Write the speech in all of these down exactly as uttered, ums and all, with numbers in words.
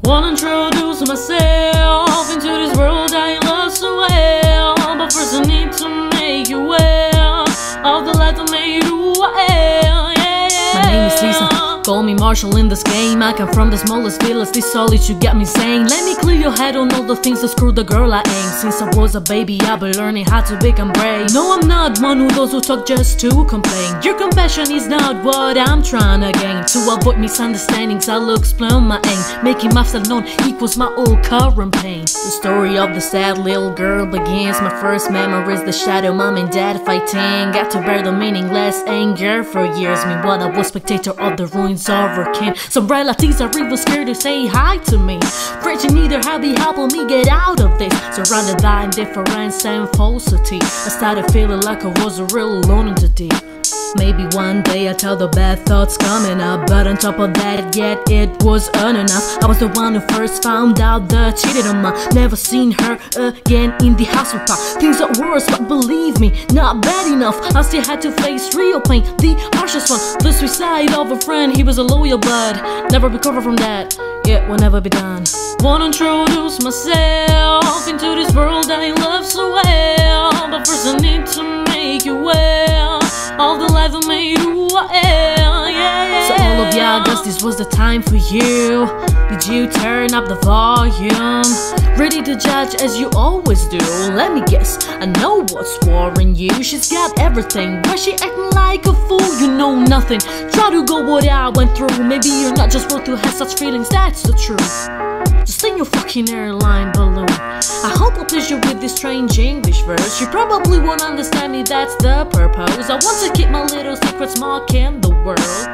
Wanna introduce myself into this world I love so well. But first I need to make you aware of the life that made you well. Yeah, yeah. My name is Lisa, call me Marshall in this game. I come from the smallest village, this solitude got me sane. Let me clear your head on all the things that screwed the girl I ain't. Since I was a baby I've been learning how to become brave. No, I'm not one of those who talk just to complain. Your compassion is not what I'm trying to gain. To avoid misunderstandings I'll explain my aim. Making myself known equals my old current pain. The story of the sad little girl begins. My first memories, the shadow mom and dad fighting. Got to bear the meaningless anger for years. Meanwhile I was spectator of the ruins of her kin. Some relatives are even scared to say hi to me. Preaching neither happy helping me get out of this. Surrounded by indifference and falsity, I started feeling like I was a real alone entity. Maybe one day I tell the bad thoughts coming up, but on top of that, yet it was enough. I was the one who first found out that cheated on my. Never seen her again in the house with her. Things are worse, but believe me, not bad enough. I still had to face real pain, the harshest one. The suicide of a friend, he was a lawyer, but never recover from that. It will never be done. Wanna introduce myself into this world I love so well. But first I need to make you aware of the life that made you well. Yeah, yeah. So all of y'all, guess this was the time for you. Did you turn up the volume? Ready to judge as you always do. Let me guess, I know what's worrying you. She's got everything, why she acting like a fool? You know nothing, try to go what I went through. Maybe you're not just worth to have such feelings, that's the truth. Just in your fucking airline balloon. I hope I'll please you with this strange English verse. You probably won't understand me, that's the purpose. I want to keep my little secrets small in the world.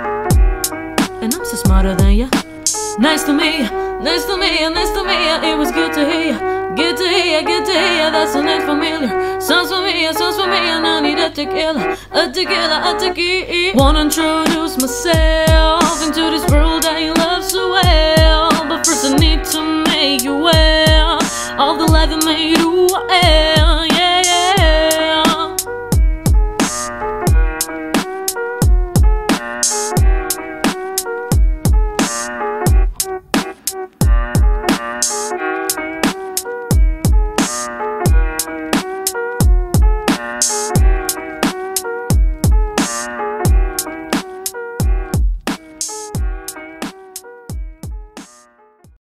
And I'm so smarter than ya. Nice to meet ya, nice to meet ya, nice to meet ya. It was good to hear ya, good to hear ya, good to hear ya. That's a name familiar, sounds familiar, sounds familiar. Now I need a tequila, a tequila, a tequila. Wanna introduce myself into this world I love